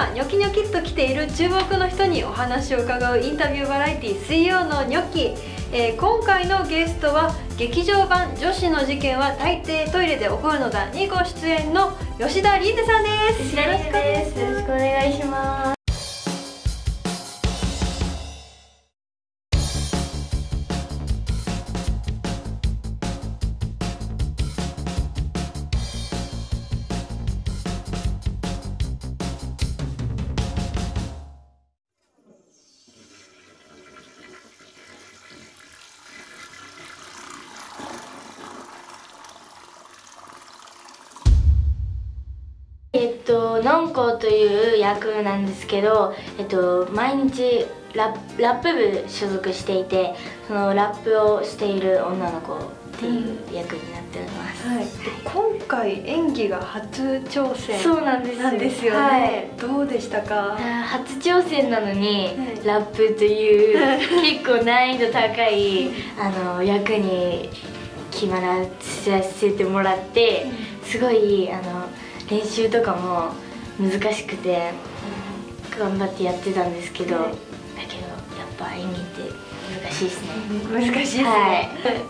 今ニョキニョキっと来ている注目の人にお話を伺うインタビューバラエティ水曜のニョッキ、今回のゲストは劇場版女子の事件は大抵トイレで起こるのだにご出演の吉田リーゼさんです。 吉田リーゼです。よろしくお願いします。ノンコという役なんですけど、毎日ラップ部所属していて、そのラップをしている女の子っていう役になっております。 はい、今回演技が初挑戦そうなんですよね。 はい、 どうでしたか？ 初挑戦なのに、ラップという結構難易度高い役に決まらせてもらって、すごい練習とかも難しくて頑張ってやってたんですけど、だけどやっぱ演技って難しいですね。 難しいですね。 はい。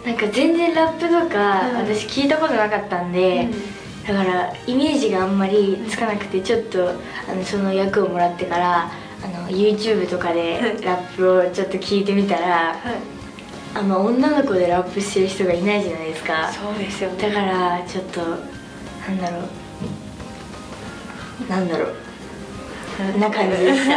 なんか全然ラップとか私聞いたことなかったんで、だからイメージがあんまりつかなくて、ちょっとその役をもらってからYouTube とかでラップをちょっと聞いてみたら、女の子でラップしてる人がいないじゃないですか。 そうですよね。 だからちょっとなんだろうな感じでした。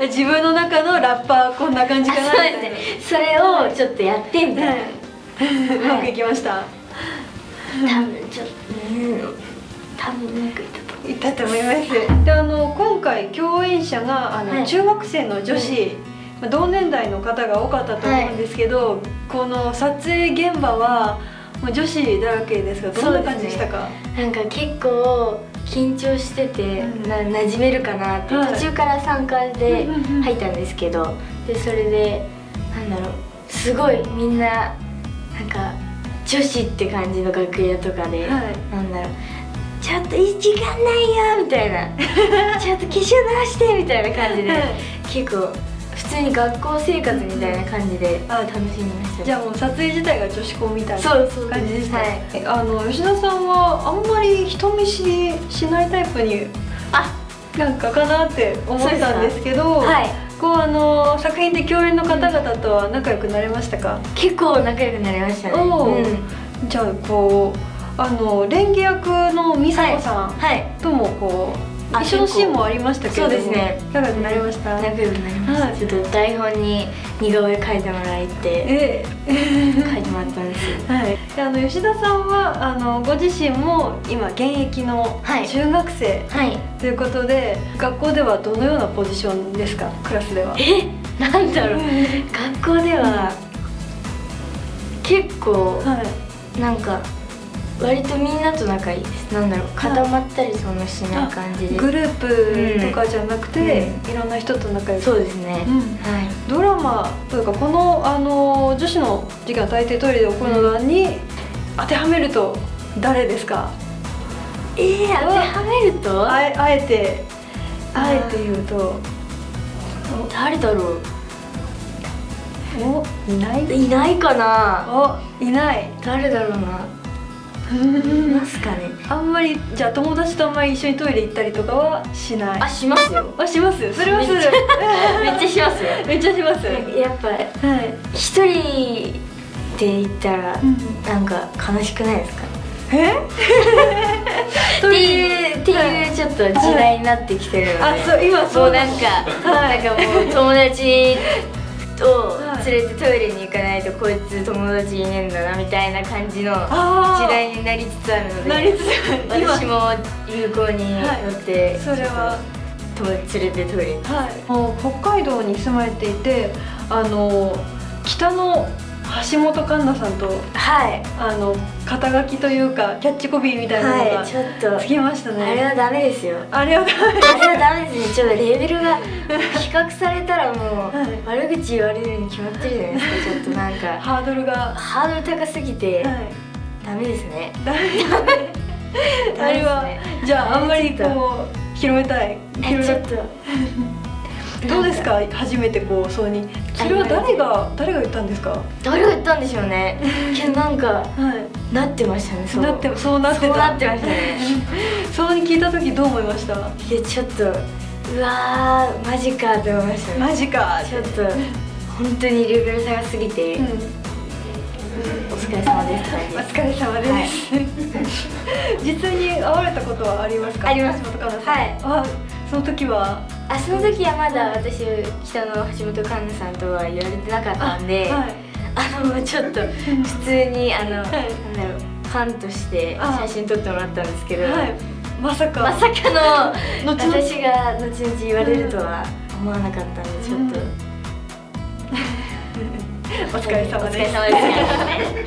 自分の中のラッパーこんな感じかな。 そうですね。それをちょっとやってみたいな。 うまくいきました。 多分ちょっと多分うまくいったと思います。で今回共演者が中学生の女子、同年代の方が多かったと思うんですけど、この撮影現場は女子だらけですが、どんな感じでしたか？ なんか結構緊張してて、馴染めるかなって、途中から参加で入ったんですけど、でそれですごいみんななんか女子って感じの楽屋とかで、ちょっと時間ないよみたいなちょっと化粧直してみたいな感じで、結構普通に学校生活みたいな感じで楽しみました。 じゃあもう撮影自体が女子校みたいな感じでした。吉田さんはあんまり人見知りしないタイプになんかかなって思ったんですけど、こう作品で共演の方々とは仲良くなれましたか？ 結構仲良くなりましたね。 じゃあこう蓮華役の美佐子さんともこう一緒のシーンもありましたけど、そうですね。仲良くなりました。 仲良くなりました。ちょっと台本に似顔絵描いてもらえて、描いてもらったんです。 吉田さんはご自身も今現役の中学生ということで、学校ではどのようなポジションですか？クラスでは。 なんだろう。学校では結構なんか割とみんなと仲いいです。なんだろう、固まったりそんなしない感じで、 グループとかじゃなくて、いろんな人と仲良く。 そうですね。 ドラマというかこの女子の事件は大抵トイレで起こるのだに当てはめると誰ですか？ 当てはめるとあえて言うと誰だろう。 いないかな。 いない。 誰だろうな。いますかね。 あんまりじゃあ友達とあんまり一緒にトイレ行ったりとかはしない？ しますよ。 します。それはする。 めっちゃしますよ。 めっちゃします。 やっぱ一人で行ったらなんか悲しくないですか？っていうちょっと時代になってきてるので、 今もうなんかもう友達を連れてトイレに行かないとこいつ友達いねえんだなみたいな感じの時代になりつつあるので、私も有効に乗ってそれは友達連れてトイレに。 北海道に住まれていて、北の橋本環奈さんと肩書きというかキャッチコピーみたいなのがちょっとつきましたね。 あれはダメですよ。 あれはダメですね。ちょっとレベルが比較されたらもう悪口言われるに決まってるじゃないですか。ちょっとなんかハードル高すぎてダメですね。 あれはじゃああんまりこう広めたい。 ちょっとどうですか、初めてこうそうに。それは誰が言ったんですか。 誰が言ったんでしょうね。けどなんかなってましたね。 そうなってましたね。そうに聞いた時どう思いました。 いやちょっとうわーマジかって思いましたね。 マジか。 ちょっと本当にレベル差がすぎて、お疲れ様です。 お疲れ様です。実に会われたことはありますか。 あります。 橋本環奈さん。はい。あ、その時は。 その時はまだ私北の橋本環奈さんとは言われてなかったんで、ちょっと普通になんだろう、ファンとして写真撮ってもらったんですけど、まさかの私が後々言われるとは思わなかったんで、ちょっとお疲れ様です。 お疲れ様です。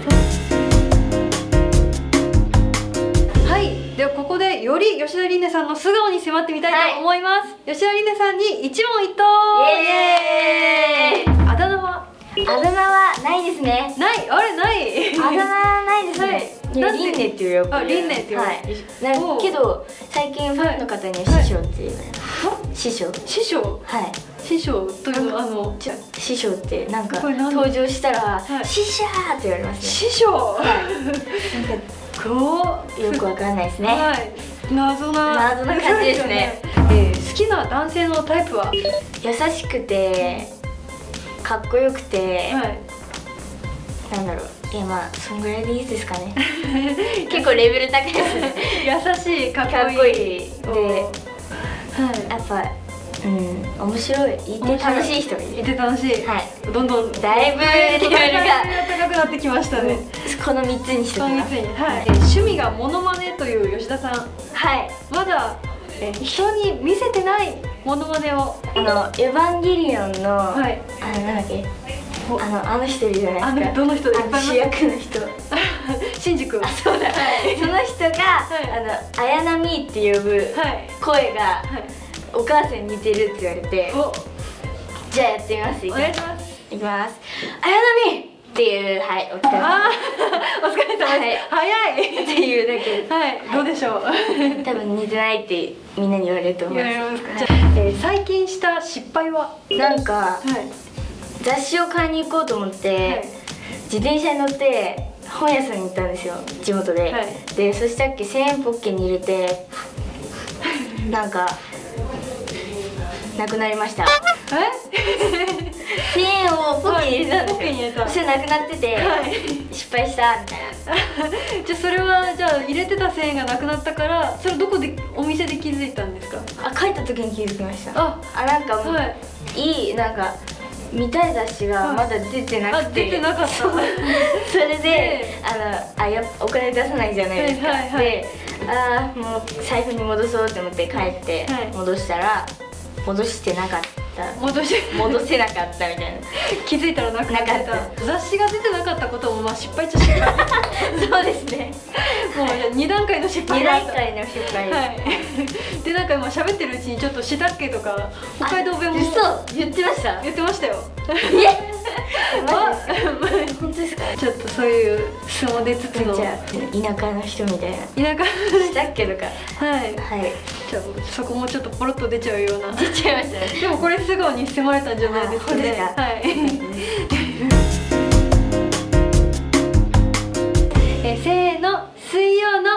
はい、ではここでより吉田琳寧さんの素顔に迫ってみたいと思います。吉田琳寧さんに一問一答。イエーイ。あだ名はないですね。 ない、あれない。 あだ名ないですね。琳寧っていうよ。 琳寧っていう。 けど最近ファンの方には師匠っていう。師匠。師匠という師匠ってなんか登場したら師匠って言われますね。 師匠。 よくわかんないですね。 謎な感じですね。 好きな男性のタイプは優しくてかっこよくて、なんだろう、まあそんぐらいでいいですかね。結構レベル高いですね。 優しい、かっこいいで、やっぱ面白い、いて楽しい人がいる。 いて楽しい。どんどんだいぶレベルが高くなってきましたね。 この3つにしておきます。 趣味がモノマネという吉田さん。まだ人に見せてないモノマネを。 エヴァンゲリオンのなんだっけ、あの人いるじゃないですか。 どの人で？ 主役の人。 シンジ君。 そうだ。その人が綾波って呼ぶ声がお母さんに似てるって言われて、じゃあやってみます。 お願いします。 いきます。綾波っていう、お疲れ様です。 お疲れ様です。早いっていうだけ。 どうでしょう。 多分似てないってみんなに言われると思います。 最近した失敗は？ なんか雑誌を買いに行こうと思って自転車に乗って本屋さんに行ったんですよ、地元で。でそしたっけ1000円ポッケに入れてなんかなくなりました。1000円をポッケに入れたんですよ。そしてなくなってて失敗したみたいな。 じゃあそれは入れてた1000円がなくなったから、それどこでお店で気づいたんですか？ 帰った時に気づきました。なんかもうなんか見たい雑誌がまだ出てなくて、 出てなかった。それでお金出さないじゃないですか。でもう財布に戻そうって思って帰って戻したら戻してなかった。戻せなかったみたいな。 気づいたらなくなってた。雑誌が出てなかったことも失敗っちゃ失敗。 そうですね。 もう2段階の失敗。 2段階の失敗。 でなんか今喋ってるうちにちょっとしたっけとか北海道弁も言ってました。 言ってましたよ。 本当ですか？ ちょっとそういう素も出つつの田舎の人みたいな。 田舎したっけとか。 そこもちょっとポロッと出ちゃうような。 出ちゃいましたね。 でもこれ素顔に迫れたんじゃないですかね。せーの、水曜の